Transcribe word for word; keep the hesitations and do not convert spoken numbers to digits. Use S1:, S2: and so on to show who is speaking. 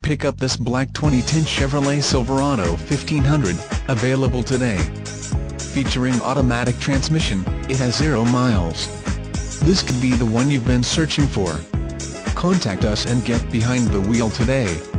S1: pick up this black twenty ten Chevrolet Silverado fifteen hundred, available today. Featuring automatic transmission, it has zero miles. This could be the one you've been searching for. Contact us and get behind the wheel today.